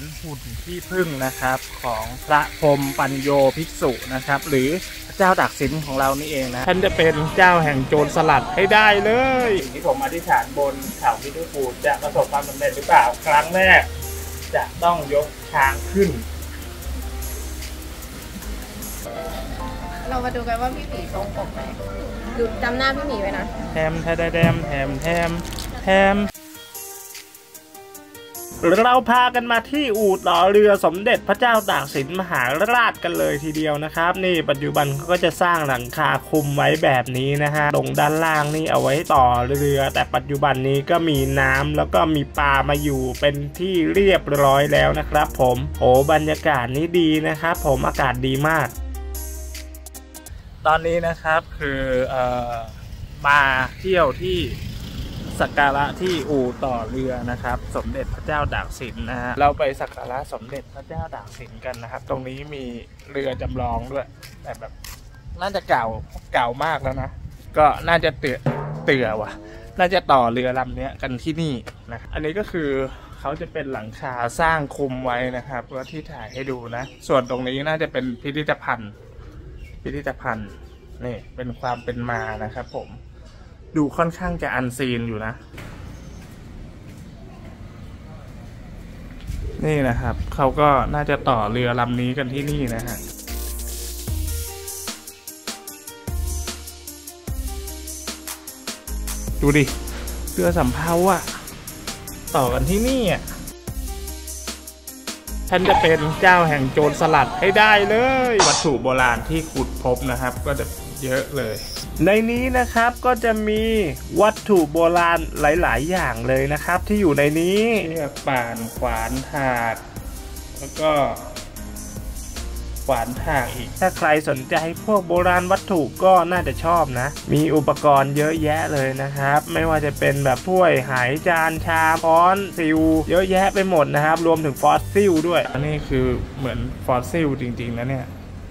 หุ่นที่พึ่งนะครับของพระพรหมปัญโยภิกษุนะครับหรือพระเจ้าตากสินของเรานี่เองนะท่านจะเป็นเจ้าแห่งโจรสลัดให้ได้เลยสิ่งที่ผมอธิษฐานบนเขาพิทูปูจะประสบความสำเร็จหรือเปล่าครั้งแรกจะต้องยกช้างขึ้นเรามาดูกันว่าพี่หมีตรงปกไหมดูจำหน้าพี่หมีไว้นะแถมเราพากันมาที่อู่ต่อเรือสมเด็จพระเจ้าตากสินมหาราชกันเลยทีเดียวนะครับนี่ปัจจุบันเขาก็จะสร้างหลังคาคุมไว้แบบนี้นะฮะตรงด้านล่างนี่เอาไว้ต่อเรือแต่ปัจจุบันนี้ก็มีน้ำแล้วก็มีปลามาอยู่เป็นที่เรียบร้อยแล้วนะครับผมโอ้บรรยากาศนี้ดีนะครับผมอากาศดีมากตอนนี้นะครับคือมาเที่ยวที่สักการะที่อู่ต่อเรือนะครับสมเด็จพระเจ้าตากสินนะฮะเราไปสักการะสมเด็จพระเจ้าตากสินกันนะครับตรงนี้มีเรือจำลองด้วยแต่แบบน่าจะเก่ามากแล้วนะก็น่าจะเตื่อว่ะน่าจะต่อเรือลำนี้กันที่นี่นะอันนี้ก็คือเขาจะเป็นหลังคาสร้างคุมไว้นะครับว่าที่ถ่ายให้ดูนะส่วนตรงนี้น่าจะเป็นพิพิธภัณฑ์นี่เป็นความเป็นมานะครับผมดูค่อนข้างจะอันซีนอยู่นะนี่นะครับเขาก็น่าจะต่อเรือลำนี้กันที่นี่นะฮะดูดิเรือสำเภาอะต่อกันที่นี่อะท่านจะเป็นเจ้าแห่งโจรสลัดให้ได้เลยวัตถุโบราณที่ขุดพบนะครับก็จะเยอะเลยในนี้นะครับก็จะมีวัตถุโบราณหลายๆอย่างเลยนะครับที่อยู่ในนี้เชือกป่านขวานถากแล้วก็ขวานถากอีกถ้าใครสนใจพวกโบราณวัตถุก็น่าจะชอบนะมีอุปกรณ์เยอะแยะเลยนะครับไม่ว่าจะเป็นแบบถ้วยหายจานชามช้อนซิลเยอะแยะไปหมดนะครับรวมถึงฟอสซิลด้วยอันนี้คือเหมือนฟอสซิลจริงๆนะเนี่ย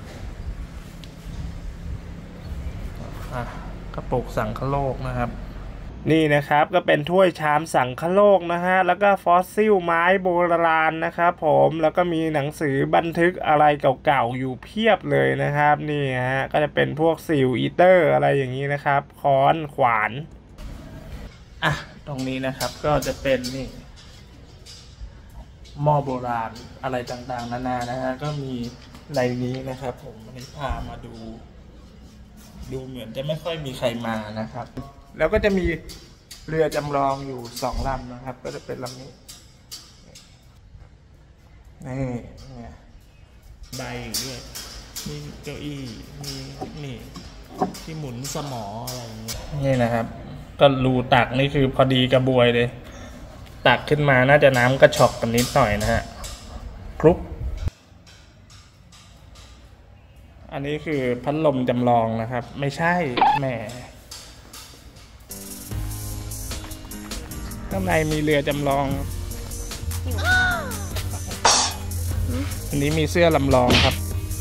กระปุกสังคโลกนะครับนี่นะครับก็เป็นถ้วยชามสังคโลกนะฮะแล้วก็ฟอสซิลไม้โบราณนะครับผมแล้วก็มีหนังสือบันทึกอะไรเก่าๆอยู่เพียบเลยนะครับนี่ฮะก็จะเป็นพวกซิลอีเตอร์อะไรอย่างนี้นะครับค้อนขวานอ่ะตรงนี้นะครับก็จะเป็นนี่หม้อโบราณอะไรต่างๆนานานะฮะก็มีในนี้นะครับผมวันนี้พามาดูเหมือนจะไม่ค่อยมีใครมานะครับแล้วก็จะมีเรือจำลองอยู่2 ลำนะครับก็จะเป็นลำนี้นี่ใบด้วยมีเก้าอี้มีนี่ที่หมุนสมออะไรอย่างเงี้ยนี่นะครับก็รูตักนี่คือพอดีกระบวยเลยตักขึ้นมาน่าจะน้ำกระชอกกันนิดหน่อยนะฮะครุบอันนี้คือพัดลมจำลองนะครับไม่ใช่แหมข้างในมีเรือจำลองอันนี้มีเสื้อลำลองครับ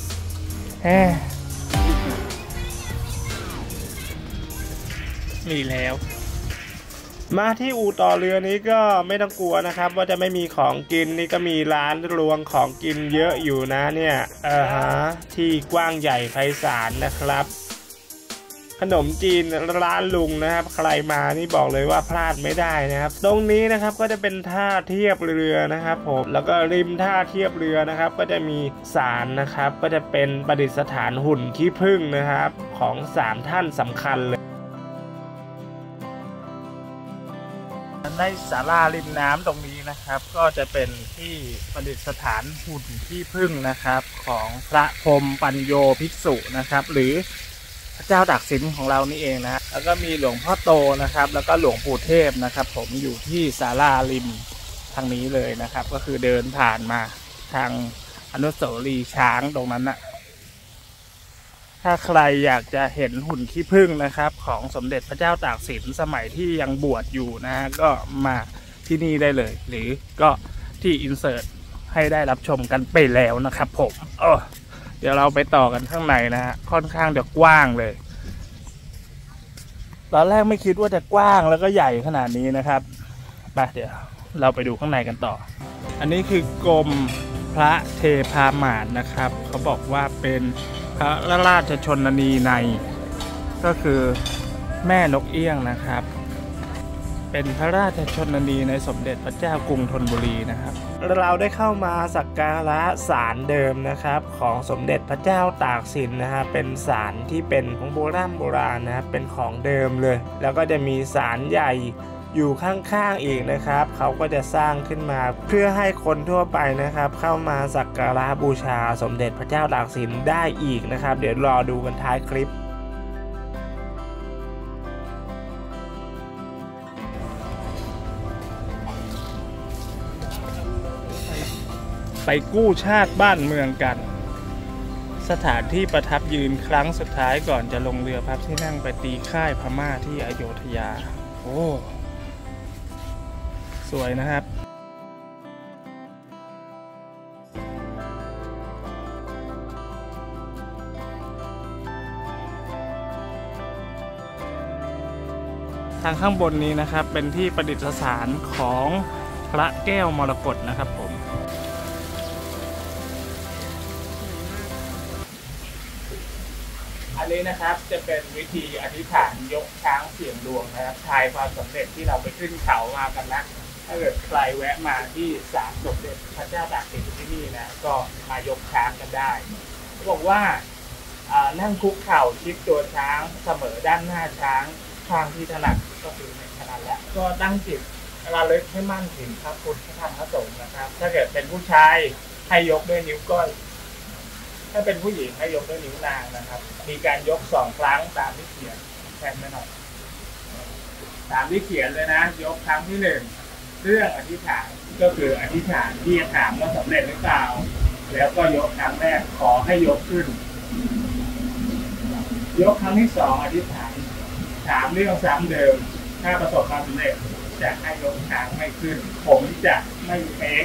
มีแล้วมาที่อู่ต่อเรือนี้ก็ไม่ต้องกลัวนะครับว่าจะไม่มีของกินนี่ก็มีร้านรวงของกินเยอะอยู่นะเนี่ยที่กว้างใหญ่ไพศาลนะครับขนมจีนร้านลุงนะครับใครมานี่บอกเลยว่าพลาดไม่ได้นะครับตรงนี้นะครับก็จะเป็นท่าเทียบเรือนะครับผมแล้วก็ริมท่าเทียบเรือนะครับก็จะมีศาลนะครับก็จะเป็นประดิษฐานหุ่นขี้ผึ้งนะครับของ3 ท่านสำคัญเลยในศาลาริมน้ำตรงนี้นะครับก็จะเป็นที่ประดิษฐานหุ่นขี้ผึ้งนะครับของพระพรหมปัญโยภิกษุนะครับหรือพระเจ้าตากสินของเรานี่เองนะแล้วก็มีหลวงพ่อโตนะครับแล้วก็หลวงปู่เทพนะครับผมอยู่ที่ศาลาริมทางนี้เลยนะครับก็คือเดินผ่านมาทางอนุสาวรีย์ช้างตรงนั้นนะถ้าใครอยากจะเห็นหุ่นขี้ผึ้งนะครับของสมเด็จพระเจ้าตากสินสมัยที่ยังบวชอยู่นะก็มาที่นี่ได้เลยหรือก็ที่อินเสิร์ตให้ได้รับชมกันไปแล้วนะครับผมเดี๋ยวเราไปต่อกันข้างในนะฮะค่อนข้างจะกว้างเลยตอนแรกไม่คิดว่าจะกว้างแล้วก็ใหญ่ขนาดนี้นะครับไปเดี๋ยวเราไปดูข้างในกันต่ออันนี้คือกรมพระเทพามาศนะครับเขาบอกว่าเป็นพระราชชนนีในก็คือแม่นกเอี้ยงนะครับเป็นพระราชชนนีในสมเด็จพระเจ้ากรุงธนบุรีนะครับเราได้เข้ามาสักการะศาลเดิมนะครับของสมเด็จพระเจ้าตากสินนะครับเป็นศาลที่เป็นของโบราณนะครับเป็นของเดิมเลยแล้วก็จะมีศาลใหญ่อยู่ข้างๆอีกนะครับเขาก็จะสร้างขึ้นมาเพื่อให้คนทั่วไปนะครับเข้ามาสักการะบูชาสมเด็จพระเจ้าตากสินได้อีกนะครับเดี๋ยวรอดูกันท้ายคลิปไปกู้ชาติบ้านเมืองกันสถานที่ประทับยืนครั้งสุดท้ายก่อนจะลงเรือพระที่นั่งไปตีค่ายพม่าที่อโยธยาโอ้สวยนะครับทางข้างบนนี้นะครับเป็นที่ประดิษฐานของพระแก้วมรกตนะครับผมอันนี้นะครับจะเป็นวิธีอธิษฐานยกช้างเสี่ยงดวงนะครับทายความสำเร็จที่เราไปขึ้นเขามากันนะถ้าเกิดใครแวะมาที่ศาลสมเด็จพระเจ้าตากสินที่นี่นะก็มายกช้างกันได้เขาบอกว่านั่งคุกเข่าชิดตัวช้างเสมอด้านหน้าช้างทางที่ถนัดก็คือในขนาดแล้วก็ตั้งจิตระลึกให้มั่นถึงพระพุทธพระธรรมพระสงฆ์นะครับถ้าเกิดเป็นผู้ชายให้ยกด้วยนิ้วก้อยถ้าเป็นผู้หญิงให้ยกด้วยนิ้วนางนะครับมีการยก2 ครั้งตามที่เขียนแทนไม่หน่อยตามที่เขียนเลยนะยกครั้งที่1เรื่องอธิษฐานก็คืออธิษฐานที่จะถามว่าสำเร็จหรือเปล่าแล้วก็ยกครั้งแรกขอให้ยกขึ้นยกครั้งที่2อธิษฐานถามเรื่องซ้ำเดิมถ้าประสบความสำเร็จจะให้ยกช้างไม่ขึ้นผมจะไม่เป๊ก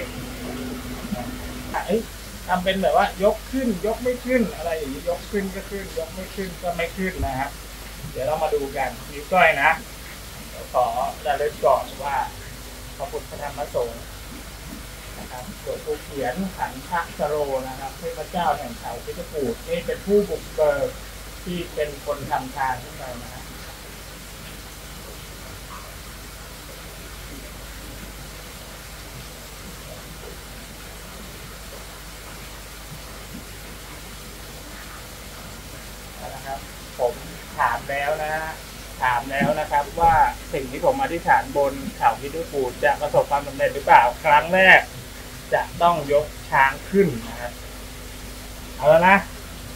ทำเป็นแบบว่ายกขึ้นยกไม่ขึ้นอะไรอย่างนี้ยกขึ้นก็ขึ้นยกไม่ขึ้นก็ไม่ขึ้นนะครับเดี๋ยวเรามาดูกันนิ้วก้อยนะขอระลึกก่อนว่าพระพุทธพระธรรมพระสงฆ์นะครับส่วนผู้เขียนขันธสโรนะครับเทพเจ้าแห่งเขาพิจกูฏนี่เป็นผู้บุกเบิกที่เป็นคนทำทานขึ้นไปนะผมถามแล้วนะครับว่าสิ่งที่ผมอธิษฐานบนเขาพิจกูฏจะประสบความสำเร็จหรือเปล่าครั้งแรกจะต้องยกช้างขึ้นนะครับเอาแล้วนะ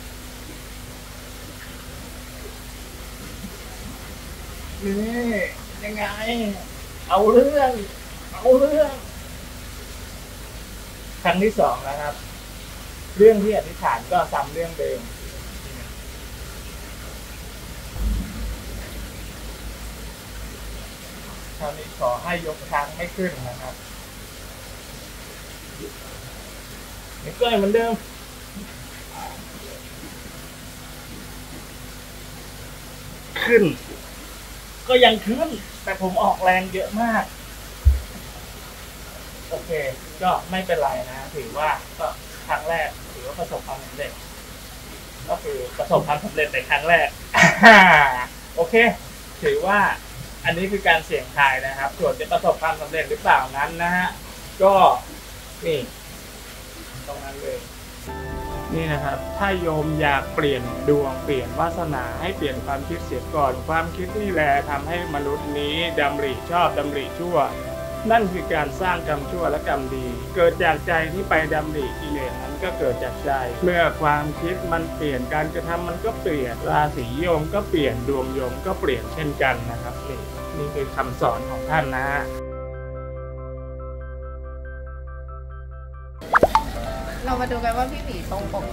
นี่ยังไงเอาเรื่องครั้งที่2นะครับเรื่องที่อธิษฐานก็ซ้ำเรื่องเดิมคราวนี้ขอให้ยกช้างไม่ขึ้นนะครับนี่ก็เหมือนเดิมขึ้นก็ยังขึ้นแต่ผมออกแรงเยอะมากโอเคก็ไม่เป็นไรนะถือว่าก็ครั้งแรกถือว่าประสบความสำเร็จก็คือประสบความสำเร็จในครั้งแรกโอเคถือว่าอันนี้คือการเสี่ยงทายนะครับส่วนจะประสบความสำเร็จหรือเปล่านั้นนะฮะก็นี่ตรงนั้นเลยนี่นะครับถ้าโยมอยากเปลี่ยนดวงเปลี่ยนวาสนาให้เปลี่ยนความคิดเสียก่อนความคิดนี่แหละทำให้มนุษย์นี้ดำริชอบดำริชั่วนั่นคือการสร้างกรรมชั่วและกรรมดีเกิดจากใจที่ไปดำริกิเลสนั้นก็เกิดจากใจเมื่อความคิดมันเปลี่ยนการกระทำมันก็เปลี่ยนราศีโยมก็เปลี่ยนดวงโยมก็เปลี่ยนเช่นกันนะครับนี่คือคำสอนของท่านนะฮะเรามาดูกันว่าพี่หมีตรงปกไหม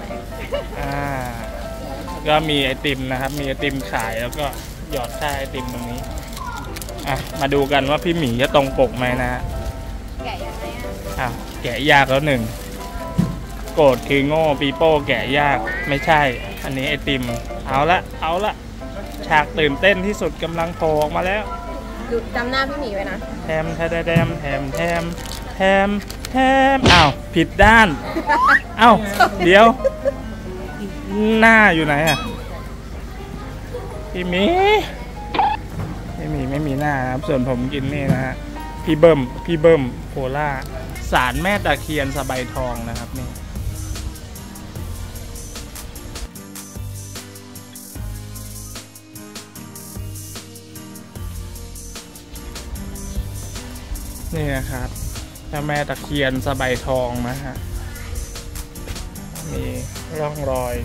ก็มีไอติมนะครับมีไอติมขายแล้วก็หยอดค่าไอติมตรงนี้มาดูกันว่าพี่หมีจะตรงปกไหมนะฮะแกะยังไงแกะยากแล้ว1โกรธคือโง่ปีโป้แกะยากไม่ใช่อันนี้ไอติมเอาละฉากตื่นเต้นที่สุดกำลังโผล่ออกมาแล้วจำหน้าพี่หมีไว้นะแถมอ้าวผิดด้านอ้าวเดี๋ยวหน้าอยู่ไหนอ่ะพี่มีไม่มีหน้าครับส่วนผมกินนี่นะฮะพี่เบิ้มโคล่าศาลแม่ตะเคียนสะใบทองนะครับนี่นะครับเจ้าแม่ตะเคียนสะใบทองนะฮะมีร่องรอย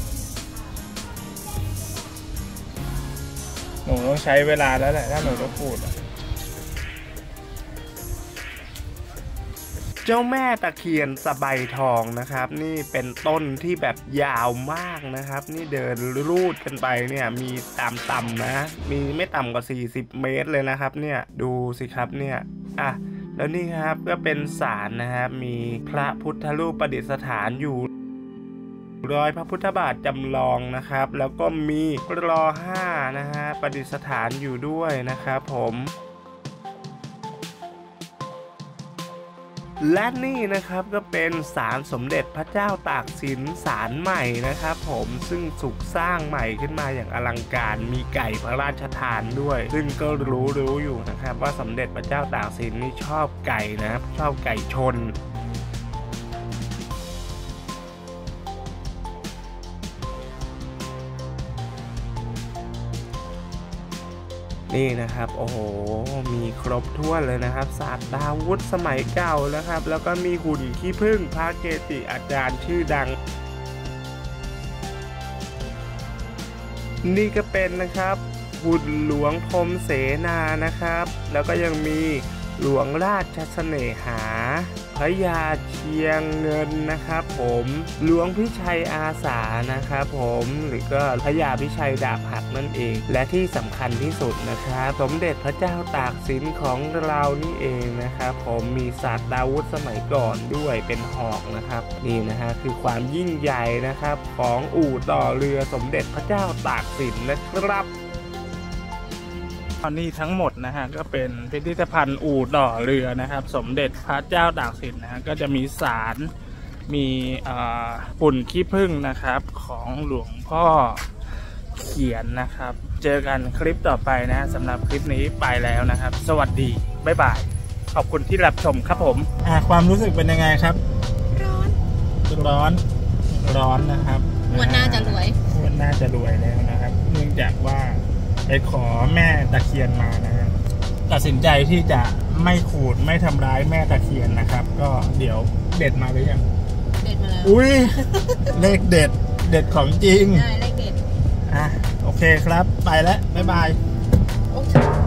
หนูต้องใช้เวลาแล้วแหละถ้าหนูจะพูดเจ้าแม่ตะเคียนสะใบทองนะครับนี่เป็นต้นที่แบบยาวมากนะครับนี่เดินรูดกันไปเนี่ยมีต่ำนะมีไม่ต่ำกว่า40 เมตรเลยนะครับเนี่ยดูสิครับเนี่ยอ่ะแล้วนี่ครับก็เป็นศาลนะครับมีพระพุทธรูปประดิษฐานอยู่รอยพระพุทธบาทจำลองนะครับแล้วก็มีร.5นะฮะประดิษฐานอยู่ด้วยนะครับผมและนี่นะครับก็เป็นศาลสมเด็จพระเจ้าตากสินศาลใหม่นะครับผมซึ่งถูกสร้างใหม่ขึ้นมาอย่างอลังการมีไก่พระราชทานด้วยซึ่งก็รู้อยู่นะครับว่าสมเด็จพระเจ้าตากสินนี่ชอบไก่นะครับชอบไก่ชนนี่นะครับโอ้โหมีครบถ้วนเลยนะครับศาสตราวุธสมัยเก่านะครับแล้วก็มีหุ่นขี้ผึ้งพระเกจิอาจารย์ชื่อดังนี่ก็เป็นนะครับหุ่นหลวงพรหมเสนานะครับแล้วก็ยังมีหลวงราชเสน่หาพระยาเชียงเงินนะครับผมหลวงพิชัยอาสานะครับผมหรือก็พระยาพิชัยดาบหักนั่นเองและที่สำคัญที่สุดนะครับสมเด็จพระเจ้าตากสินของเรานี่เองนะครับผมมีศาสตราวุธสมัยก่อนด้วยเป็นหอกนะครับนี่นะฮะคือความยิ่งใหญ่นะครับของอู่ต่อเรือสมเด็จพระเจ้าตากสินนะครับตอนนี้ทั้งหมดนะฮะก็เป็นพิพิธภัณฑ์อู่ต่อเรือนะครับสมเด็จพระเจ้าตากสินนะฮะก็จะมีศาลมีหุ่นขี้ผึ้งนะครับของหลวงพ่อเขียนนะครับเจอกันคลิปต่อไปนะสำหรับคลิปนี้ไปแล้วนะครับสวัสดีบ๊ายบายขอบคุณที่รับชมครับผมความรู้สึกเป็นยังไงครับร้อนนะครับวันหน้าจะรวยแล้วนะครับเนื่องจากว่าไปขอแม่ตะเคียนมานะฮะตัดสินใจที่จะไม่ขูดไม่ทำร้ายแม่ตะเคียนนะครับก็เดี๋ยวเด็ดมาหรือยังเด็ดมาแล้วอุ้ยเลขเด็ดของจริงใช่เลขเด็ดโอเคครับไปแล้วบ๊ายบาย